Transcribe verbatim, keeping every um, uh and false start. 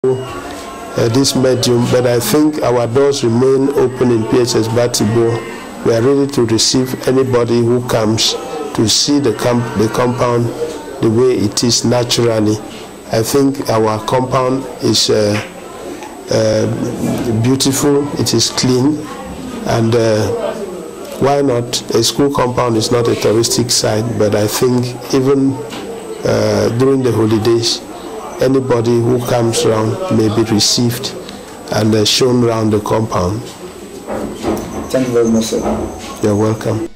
uh, this medium, but I think our doors remain open in P H S Batibo. We are ready to receive anybody who comes to see the, camp, the compound the way it is naturally. I think our compound is uh, uh, beautiful, it is clean, and uh, why not? A school compound is not a touristic site, but I think even uh, during the holidays, anybody who comes around may be received and uh, shown around the compound. Thank you very much, sir. You're welcome.